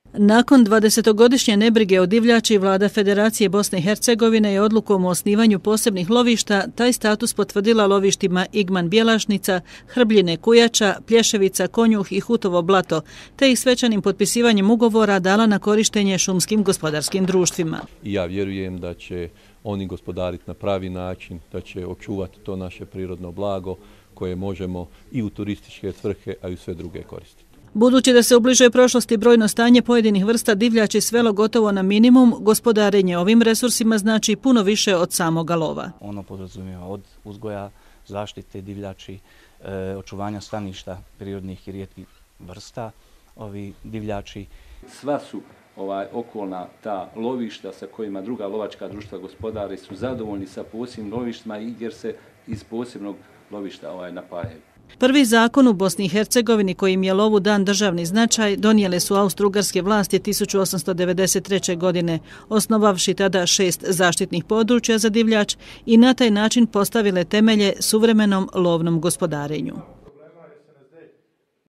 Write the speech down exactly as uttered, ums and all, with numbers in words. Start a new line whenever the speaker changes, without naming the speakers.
Nakon dvadesetogodišnje nebrige o divljači, vlada Federacije Bosne i Hercegovine je odlukom o osnivanju posebnih lovišta taj status potvrdila lovištima Igman Bjelašnica, Hrbljine Kujača, Plješevica, Konjuh i Hutovo Blato, te ih svečanim potpisivanjem ugovora dala na korištenje šumskim gospodarskim društvima.
I ja vjerujem da će oni gospodariti na pravi način, da će očuvati to naše prirodno blago koje možemo i u turističke svrhe, a i u sve druge koristiti.
Budući da se u bližoj prošlosti brojno stanje pojedinih vrsta divljači svelo gotovo na minimum, gospodarenje ovim resursima znači puno više od samoga lova.
Ono podrazumijeva od uzgoja, zaštite divljači, e, očuvanja staništa prirodnih i rijetkih vrsta, ovi divljači.
Sva su ovaj okolna ta lovišta sa kojima druga lovačka društva gospodari su zadovoljni sa posebnim lovištima jer se iz posebnog lovišta ovaj napajaju.
Prvi zakon u Bosni i Hercegovini kojim je lovu dan državni značaj donijele su austro-ugarske vlasti tisuću osamsto devedeset treće. godine, osnovavši tada šest zaštitnih područja za divljač i na taj način postavile temelje suvremenom lovnom gospodarenju.